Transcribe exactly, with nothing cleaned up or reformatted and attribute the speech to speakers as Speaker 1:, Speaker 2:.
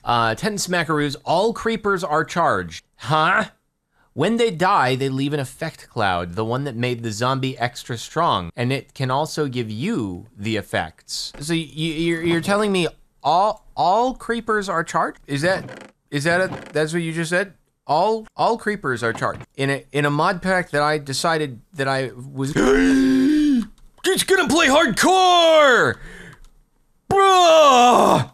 Speaker 1: Uh, ten smackaroos, all creepers are charged. Huh? When they die, they leave an effect cloud, the one that made the zombie extra strong, and it can also give you the effects. So you, you're, you're telling me all all creepers are charged? Is that is that a, that's what you just said? All all creepers are charged in a in a mod pack that I decided that I was. It's gonna play hardcore. Bruh!